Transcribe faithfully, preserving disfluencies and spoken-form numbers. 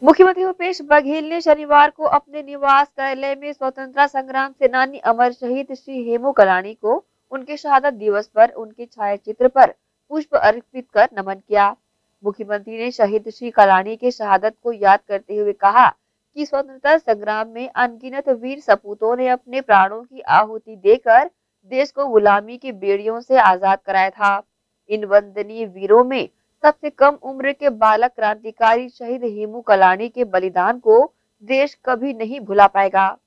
मुख्यमंत्री भूपेश बघेल ने शनिवार को अपने निवास कार्यालय में स्वतंत्रता संग्राम सेनानी अमर शहीद श्री हेमू कलानी को उनके शहादत दिवस पर उनके छायाचित्र पर पुष्प अर्पित कर नमन किया। मुख्यमंत्री ने शहीद श्री कलानी के शहादत को याद करते हुए कहा कि स्वतंत्रता संग्राम में अनगिनत वीर सपूतों ने अपने प्राणों की आहुति देकर देश को गुलामी की बेड़ियों से आजाद कराया था। इन वंदनीय वीरों में सबसे कम उम्र के बालक क्रांतिकारी शहीद हेमू कलानी के बलिदान को देश कभी नहीं भुला पाएगा।